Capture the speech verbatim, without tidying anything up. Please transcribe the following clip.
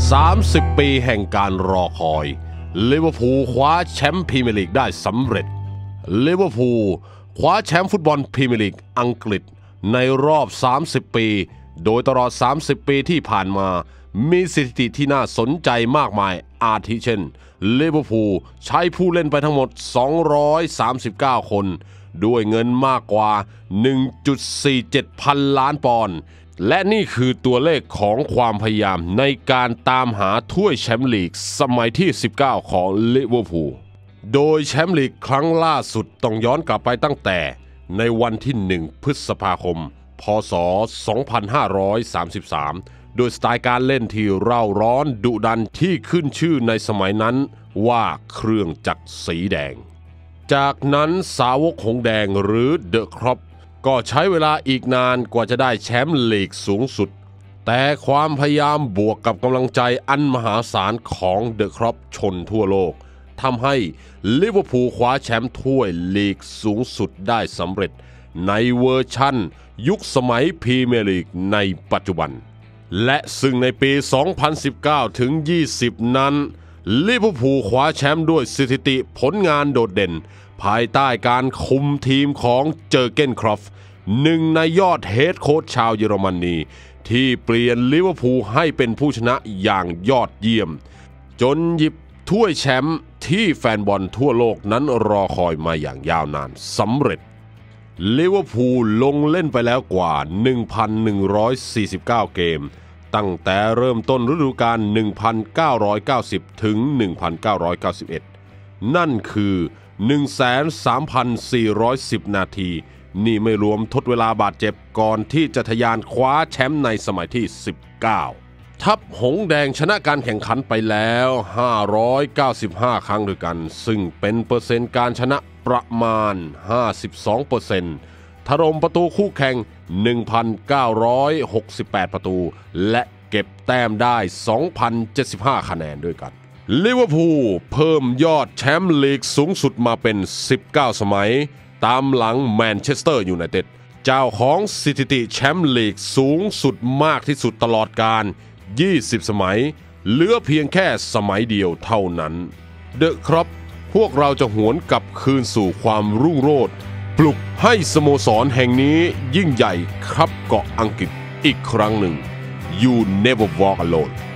สามสิบปีแห่งการรอคอยลิเวอร์พูลคว้าแชมป์พรีเมียร์ลีกได้สำเร็จลิเวอร์พูลคว้าแชมป์ฟุตบอลพรีเมียร์ลีกอังกฤษในรอบสามสิบปีโดยตลอดสามสิบปีที่ผ่านมามีสถิติที่น่าสนใจมากมายอาทิเช่นลิเวอร์พูลใช้ผู้เล่นไปทั้งหมดสองร้อยสามสิบเก้าคนด้วยเงินมากกว่า หนึ่งจุดสี่เจ็ด พันล้านปอนด์และนี่คือตัวเลขของความพยายามในการตามหาถ้วยแชมป์ลีกสมัยที่สิบเก้าของลิเวอร์พูลโดยแชมป์ลีกครั้งล่าสุดต้องย้อนกลับไปตั้งแต่ในวันที่หนึ่งพฤษภาคมพ.ศ. สองพันห้าร้อยสามสิบสามโดยสไตล์การเล่นที่เร่าร้อนดุดันที่ขึ้นชื่อในสมัยนั้นว่าเครื่องจักรสีแดงจากนั้นสาวกหงแดงหรือเดอะครอปก็ใช้เวลาอีกนานกว่าจะได้แชมป์ลีกสูงสุดแต่ความพยายามบวกกับกำลังใจอันมหาศาลของเดอะครอปชนทั่วโลกทำให้ลิเวอร์พูลคว้าแชมป์ถ้วยลีกสูงสุดได้สำเร็จในเวอร์ชั่นยุคสมัยพรีเมียร์ลีกในปัจจุบันและซึ่งในปี สองพันสิบเก้า ถึง ยี่สิบ นั้นลิเวอร์พูลคว้าแชมป์ด้วยสถิติผลงานโดดเด่นภายใต้การคุมทีมของเจอร์เก้นครอฟหนึ่งในยอดเฮดโค้ชชาวเยอรมนีที่เปลี่ยนลิเวอร์พูลให้เป็นผู้ชนะอย่างยอดเยี่ยมจนหยิบถ้วยแชมป์ที่แฟนบอลทั่วโลกนั้นรอคอยมาอย่างยาวนานสำเร็จลิเวอร์พูลลงเล่นไปแล้วกว่า หนึ่งพันหนึ่งร้อยสี่สิบเก้า เกมตั้งแต่เริ่มต้นฤดูกาล หนึ่งพันเก้าร้อยเก้าสิบ ถึง หนึ่งพันเก้าร้อยเก้าสิบเอ็ด นั่นคือ หนึ่งแสนสามพันสี่ร้อยสิบ นาทีนี่ไม่รวมทดเวลาบาดเจ็บก่อนที่จะทะยานคว้าแชมป์ในสมัยที่ สิบเก้า ทัพหงแดงชนะการแข่งขันไปแล้ว ห้าร้อยเก้าสิบห้า ครั้งด้วยกันซึ่งเป็นเปอร์เซ็นต์การชนะประมาณ ห้าสิบสองเปอร์เซ็นต์ ถล่มประตูคู่แข่ง หนึ่งพันเก้าร้อยหกสิบแปด ประตูและเก็บแต้มได้ สองพันเจ็ดสิบห้า คะแนนด้วยกันลิเวอร์พูลเพิ่มยอดแชมป์ลีกสูงสุดมาเป็น สิบเก้า สมัยตามหลังแมนเชสเตอร์ยูไนเต็ดเจ้าของสถิติแชมป์ลีกสูงสุดมากที่สุดตลอดกาล ยี่สิบ สมัยเหลือเพียงแค่สมัยเดียวเท่านั้นเดอะครอปพวกเราจะหวนกลับคืนสู่ความรุ่งโรจน์ปลุกให้สโมสรแห่งนี้ยิ่งใหญ่ครับเกาะอังกฤษอีกครั้งหนึ่ง You never walk alone